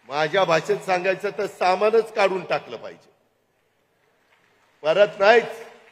माझ्या भाषेत सांगायचं तर सामानच काढून टाकलं पाहिजे, परत नाहीच.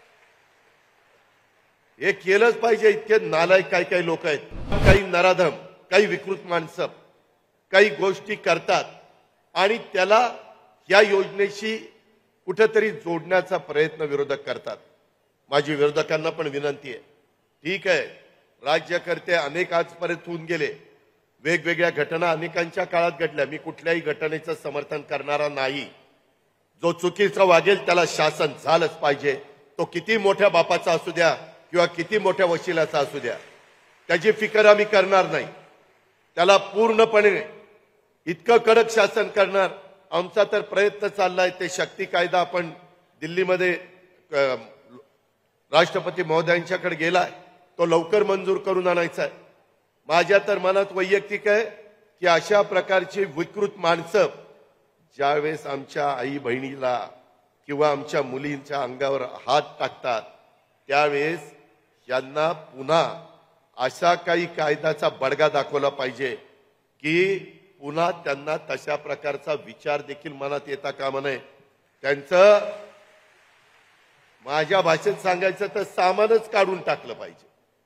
हे केलंच पाहिजे. इतके नालायक काही लोक आहेत, काही नराधम, काही विकृत माणसं काही गोष्टी करतात आणि त्याला या योजनेशी कुठेतरी जोडण्याचा प्रयत्न विरोधक करतात. माझी विरोधकांना पण विनंती आहे, ठीक आहे, राज्यकर्ते अनेक आजपर्यंत होऊन गेले, वेगवेगळ्या घटना अनेकांच्या काळात घडल्या. मी कुठल्याही घटनेचं समर्थन करणारा नाही. जो चुकीचा वागेल त्याला शासन झालंच पाहिजे. तो किती मोठ्या बापाचा असू द्या किंवा किती मोठ्या वशिलाचा असू द्या, त्याची फिकर आम्ही करणार नाही. त्याला पूर्णपणे इतकं कडक शासन करणार. आमचा तर प्रयत्न चाललाय. ते शक्ती कायदा आपण दिल्लीमध्ये राष्ट्रपती महोदयांच्याकडे गेलाय, तो लवकर मंजूर करून आणायचा आहे. माझ्या तर मनात वैयक्तिक आहे की अशा प्रकारची विकृत माणसं ज्यावेळेस आमच्या आई बहिणीला किंवा आमच्या मुलींच्या अंगावर हात टाकतात, त्यावेळेस यांना पुन्हा अशा काही कायद्याचा बडगा दाखवला पाहिजे की पुन्हा त्यांना तशा प्रकारचा विचार देखील मनात येता कामा नये. त्यांचं माझ्या भाषेत सांगायचं तर सामानच काढून टाकलं पाहिजे,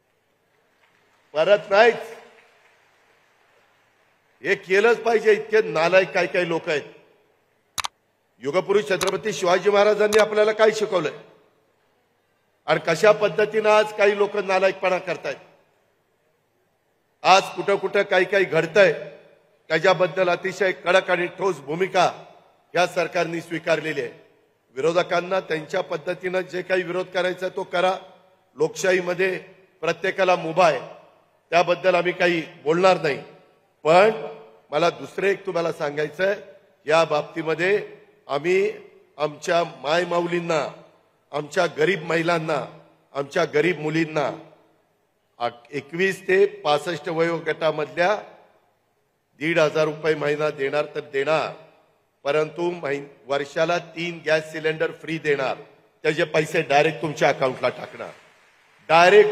परत नाहीच. हे केलंच पाहिजे. इतके नालायक काही लोक आहेत. युगपुरुष छत्रपती शिवाजी महाराजांनी आपल्याला काय शिकवलंय आणि कशा पद्धतीनं आज काही लोक नालायकपणा करतायत. आज कुठं कुठं काही घडतंय, त्याच्याबद्दल अतिशय कडक आणि ठोस भूमिका या सरकारने स्वीकारलेली आहे. विरोधकांना त्यांच्या पद्धतीनं जे काही विरोध करायचा तो करा. लोकशाहीमध्ये प्रत्येकाला मुभा आहे, त्याबद्दल आम्ही काही बोलणार नाही. पण मला दुसरे एक तुम्हाला सांगायचं आहे, या बाबतीमध्ये आम्ही आमच्या मायमाऊलींना, आमच्या गरीब महिलांना, आमच्या गरीब मुलींना 21 ते 65 वयोगटामधल्या 1,500 रुपये महिना देणार तर देणार, परंतु वर्षाला 3 गॅस सिलेंडर फ्री देणार. त्याचे पैसे डायरेक्ट तुमच्या अकाउंटला टाकणार. डायरेक्ट